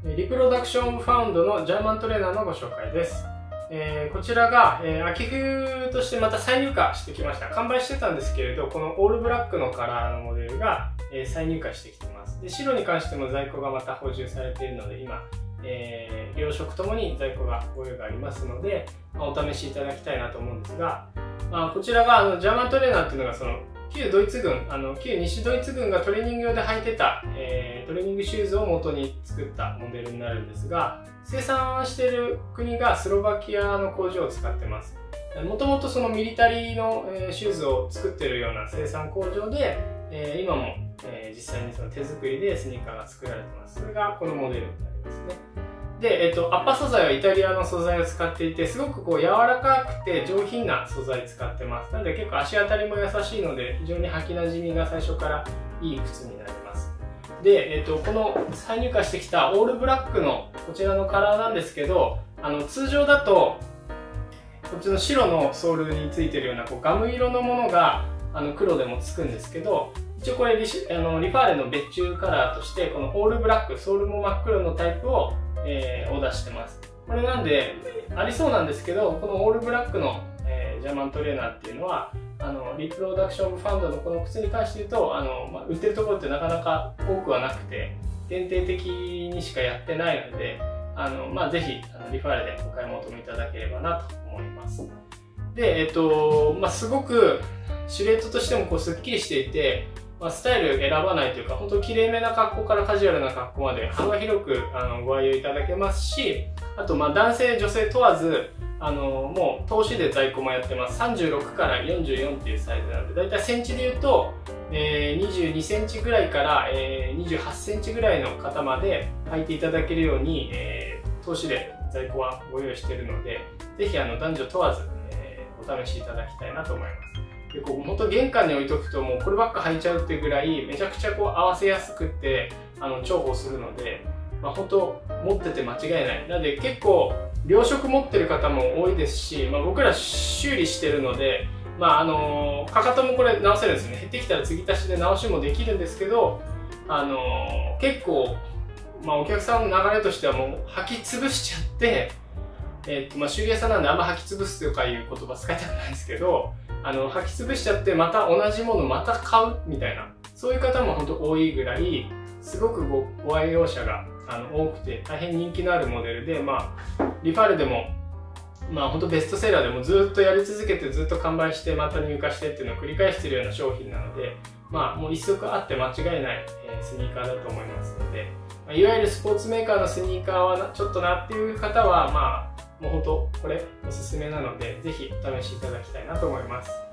リプロダクションファウンドのジャーマントレーナーのご紹介です。こちらが、秋冬としてまた再入荷してきました。完売してたんですけれど、このオールブラックのカラーのモデルが、再入荷してきてます。で、白に関しても在庫がまた補充されているので、今、両色ともに在庫がご用意がありますので、お試しいただきたいなと思うんですが、こちらがジャーマントレーナーっていうのがその旧ドイツ軍、旧西ドイツ軍がトレーニング用で履いてた、トレーニングシューズを元に作ったモデルになるんですが、生産している国がスロバキアの工場を使ってます。もともとそのミリタリーのシューズを作っているような生産工場で、今も実際にその手作りでスニーカーが作られてます。それがこのモデルになりますね。で、アッパー素材はイタリアの素材を使っていて、すごくこう柔らかくて上品な素材使ってます。なので結構足当たりも優しいので、非常に履き馴染みが最初からいい靴になります。で、この再入荷してきたオールブラックのこちらのカラーなんですけど、通常だと、こっちの白のソールについてるようなこうガム色のものが黒でもつくんですけど、一応これリファーレの別注カラーとして、このオールブラック、ソールも真っ黒のタイプをオーダーしてます。これなんでありそうなんですけど、このオールブラックの、ジャーマントレーナーっていうのはリプロダクションファウンドのこの靴に関して言うと売ってるところってなかなか多くはなくて限定的にしかやってないのでぜひリファーレでお買い求めいただければなと思います。で、すごくシルエットとしてもこうすっきりしていて、スタイル選ばないというか、本当きれいめな格好からカジュアルな格好まで幅広くご愛用いただけますし、あと男性女性問わずもう投資で在庫もやってます。36から44っていうサイズなので、だいたいセンチでいうと、22センチぐらいから、28センチぐらいの方まで履いていただけるように、投資で在庫はご用意しているので、ぜひ男女問わず、お試しいただきたいなと思います。でこう本当玄関に置いとくともうこればっか履いちゃうっていうぐらいめちゃくちゃこう合わせやすくって重宝するので、本当持ってて間違いない。なので結構両色持ってる方も多いですし、僕ら修理してるので、かかともこれ直せるんですね。減ってきたら継ぎ足しで直しもできるんですけど、結構、お客さんの流れとしてはもう履き潰しちゃって、修理屋さんなんであんま履き潰すとかいう言葉使いたくないんですけど、履き潰しちゃってまた同じものまた買うみたいな、そういう方も本当多いぐらい、すごくご愛用者が多くて大変人気のあるモデルで、リファーレでも本当ベストセラーでもずっとやり続けてずっと完売してまた入荷してっていうのを繰り返しているような商品なので、もう一足あって間違いないスニーカーだと思いますので、いわゆるスポーツメーカーのスニーカーはちょっとなっていう方はもう本当これおすすめなので、ぜひお試しいただきたいなと思います。